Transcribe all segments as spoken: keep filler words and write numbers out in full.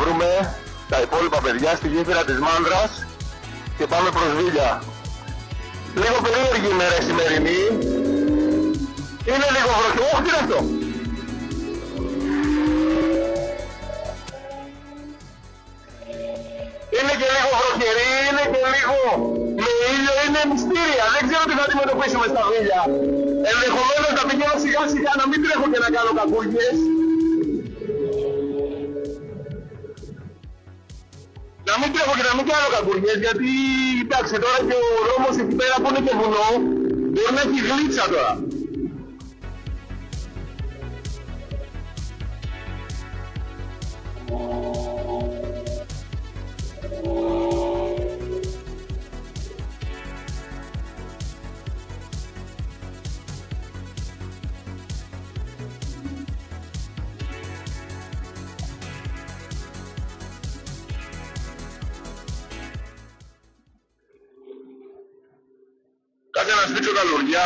πάρουμε τα υπόλοιπα παιδιά στη γέφυρα της Μάνδρας και πάμε προς Βίλια. Λίγο περίεργη ημέρα η σημερινή. Είναι λίγο βροχή. Όχι, τι είναι αυτό? Είναι και λίγο βροχερή, είναι και λίγο με ήλιο, είναι μυστήρια. Δεν ξέρω τι θα αντιμετωπίσουμε στα Βίλια. Ενδεχομένως να πηγαίνω σιγά σιγά, να μην τρέχω και να κάνω κακούργιες. Να μην τρέχω και να μην κάνω κακούργιες, γιατί εντάξει τώρα και ο δρόμος εκεί πέρα που είναι και βουνό μπορεί να έχει γλίτσα τώρα. Κάτσε να σφίξω τα λουριά.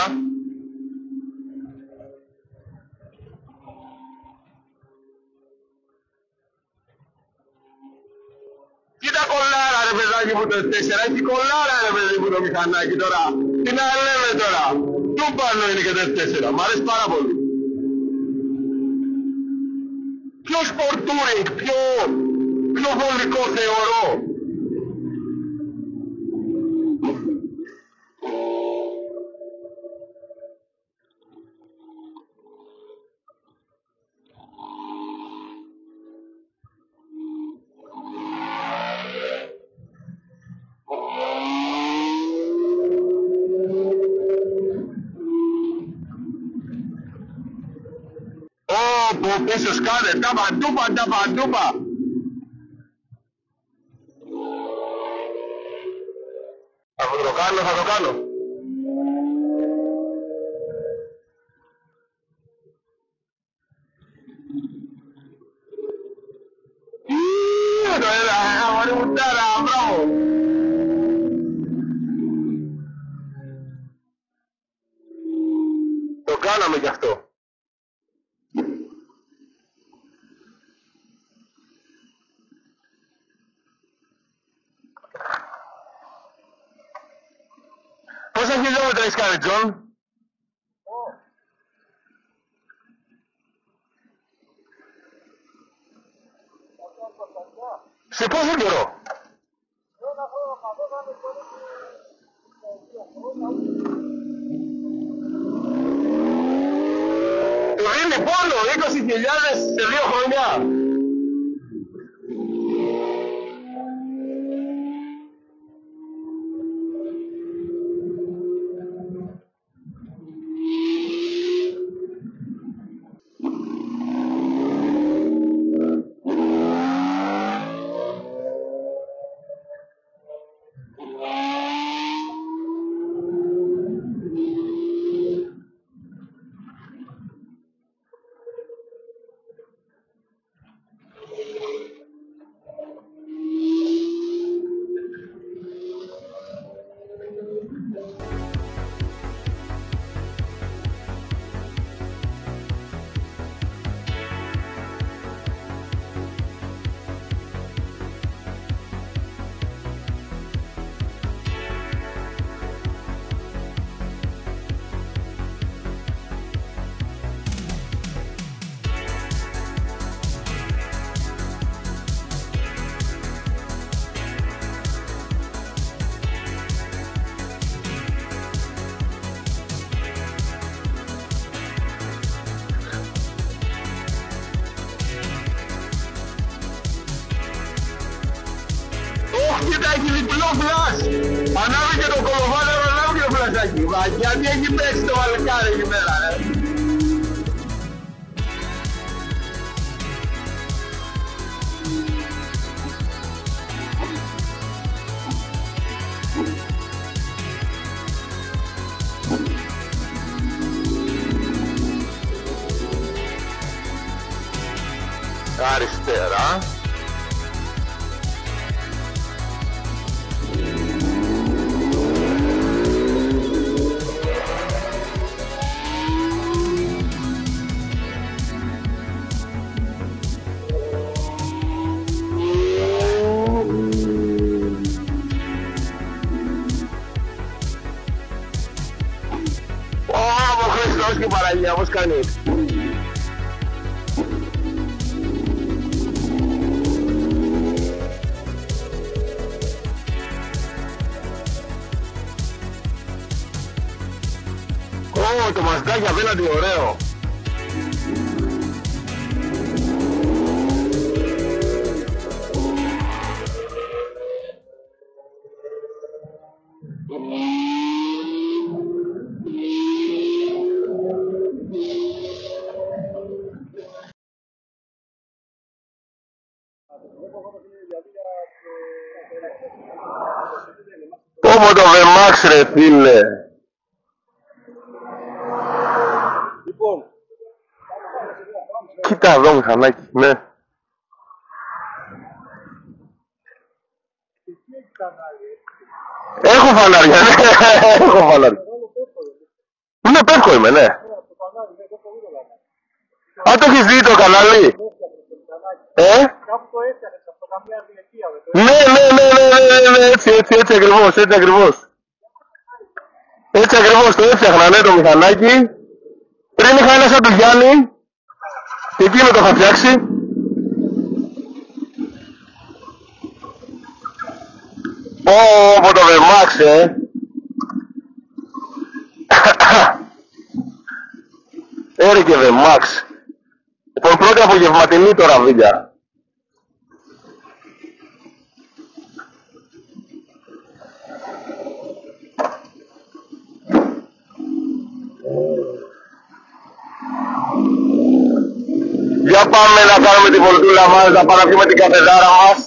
Κοίτα κολλάρα ρε παιδάκι μου το εφ τέσσερα, έχει κολλάρα ρε παιδί μου το μηχανάκι τώρα. Τι να λέμε τώρα, του πάνω είναι και το εφ τέσσερα, μ' αρέσει πάρα πολύ. Πιο σπορτούρινγκ, πιο, πιο βολικό θεωρώ. Όπου πίσω σκάνε, τα παντούπα, τα παντούπα. Θα το κάνω, θα το κάνω. Ιii, το έλα, αγόρι μου τάρα, μπράβο. Το κάναμε κι αυτό. Πόσα χιλιόμετρα έχεις κάνει, Τζον? Σε πόσο καιρό? Του δίνει πόνο, είκοσι χιλιάδες σε δύο χρόνια. Κοίτα, έχει διπλό φλας. Ανάβει και το κολοφάνερο, ανάβει και το φλασάκι. Γιατί έχει πέσει το βαλκάρι εκεί πέρα, ρε. Αριστερά. πώς κάνει. Ω, το μαστάκι απέναντι ωραίο. Πόμο το Βεμάξ ρε φίλε. Λοιπόν, κοίτα εδώ μηχανάκι, ναι. Έχω φανάρια, ναι, έχω φανάρια. Ναι, πέφκο είμαι, ναι. Α, το έχεις δει το κανάλι. Ε? Ναι, ναι, ναι, ναι, ναι, ναι, έτσι, έτσι, έτσι ακριβώς, έτσι ακριβώς. Έτσι ακριβώς το έφτιαχνα, ναι, το μηχανάκι. Πριν είχα ένα σαν του Γιάννη και εκείνο το είχα φτιάξει. Ω, από το Βεμάξ, ε. Έρε και Βεμάξ. Λοιπόν, πρώτη απογευματινή τώρα, βίλια. Για πάμε να κάνουμε τη βολτούλα μας, να πάμε να πιούμε την καφεδάρα μας.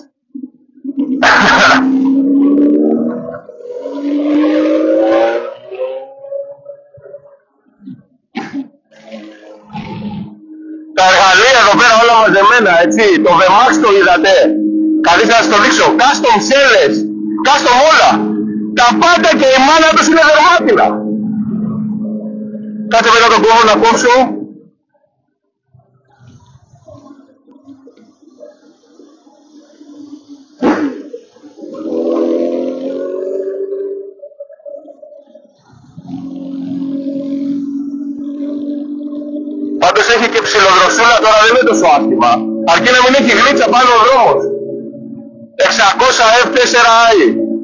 Τα εργαλεία εδώ πέρα όλα μαζεμένα, έτσι. Το Βεμάξ το είδατε. Καλείς να σας το δείξω. Custom σέλες, custom όλα. Τα πάντα και η μάνα τους είναι δερμάτινα. Κάτσε μετά τον κόμμα να κόψω. Πάντως έχει και ψιλοδροσούλα, τώρα δεν είναι τόσο άσχημα. Αρκεί να μην έχει γλίτσα πάνω ο δρόμος. εξακόσια εφ φορ άι.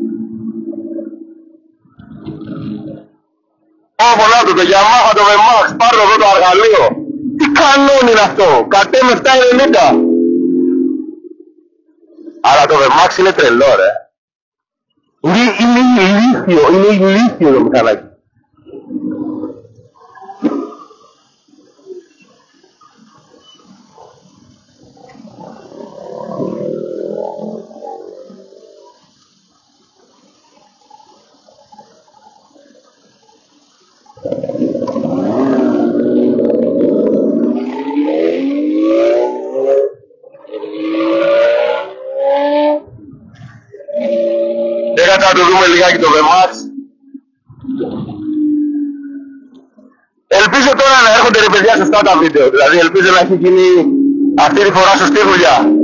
Ω, πολλά του, το Yamaha, το Vemax, πάρω εδώ το αργαλείο. Τι κανόνι είναι αυτό, κατέ με επτά ενενήντα. Αλλά το Vemax είναι τρελό, ρε. Είναι, είναι ηλίθιο, είναι ηλίθιο το μηχανάκι. Έκανα να το δούμε λιγάκι το Vemax. Ελπίζω τώρα να έρχονται ρε παιδιά σωστά τα βίντεο. Δηλαδή ελπίζω να έχει γίνει αυτή τη φορά σωστή δουλειά.